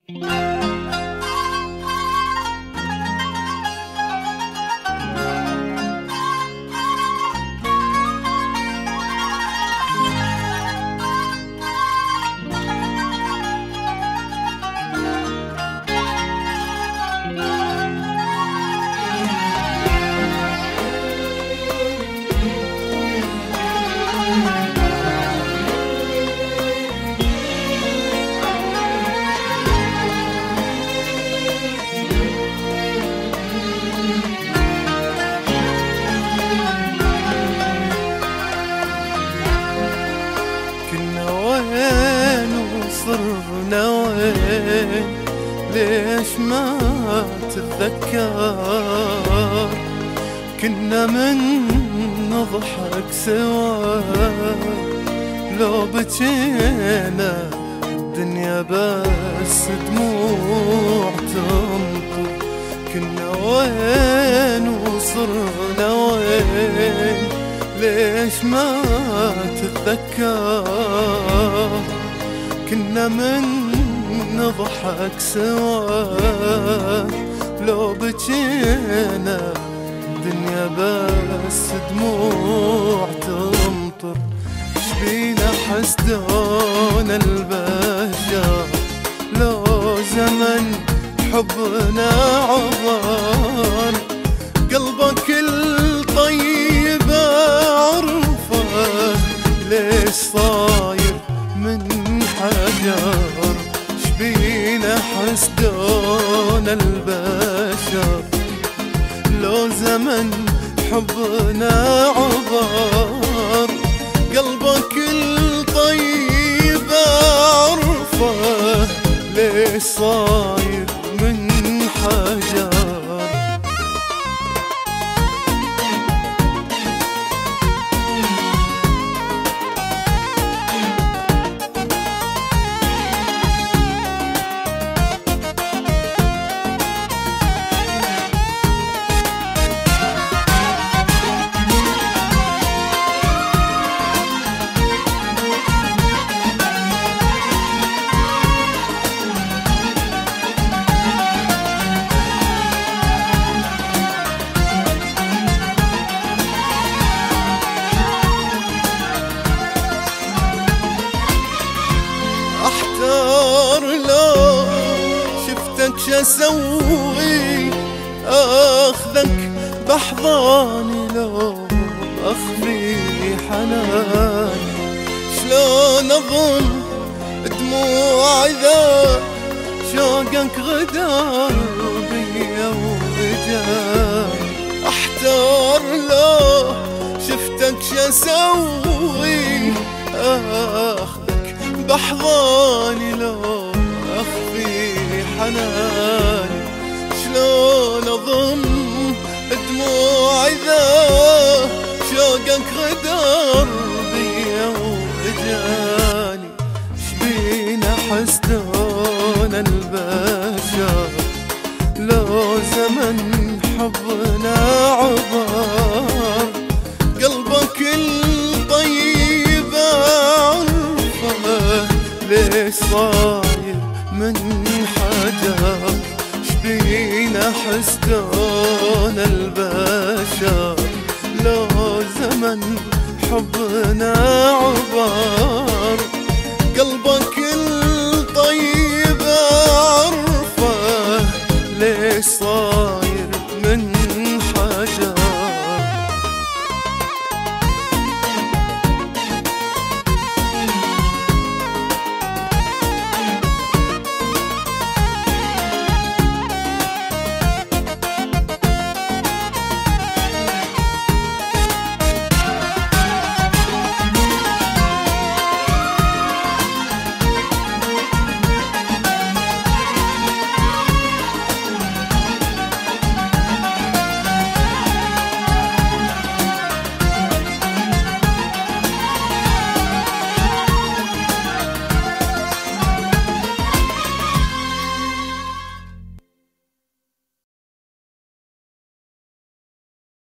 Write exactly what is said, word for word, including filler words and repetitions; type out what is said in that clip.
صرنا وين ليش ما تتذكر؟ كنا من نضحك سوا لو بجينا الدنيا بس دموع تمطر. كنا وين وصرنا وين ليش ما تتذكر؟ كنا من نضحك سوا لو بجينا الدنيا بس دموع تمطر. شبينا حسدون البشر لو زمن حبنا عبر. قلبك الطيب عرفه ليش صاير من حجر؟ شبينا حسدون البشر لو زمن حبنا عبر. قلبك الطيب عرفه ليش صاير من حجر؟ لو شفتك شسوي اخذك بحضاني لو اخفي حناني. شلون اظن دموع اذا شوقك غدر بيا واجاني. احتار لو شفتك شسوي اخذك بحضاني لو اخفي حناني. شلون اضم دموع اذا شوقك غدر بيا واجاني. شبينا حسدون البشر لو زمن حبنا عبر. قلبك الطيب ليش صاير من حجر؟ شبينا حسدون البشر لو زمن حبنا عبر. قلبك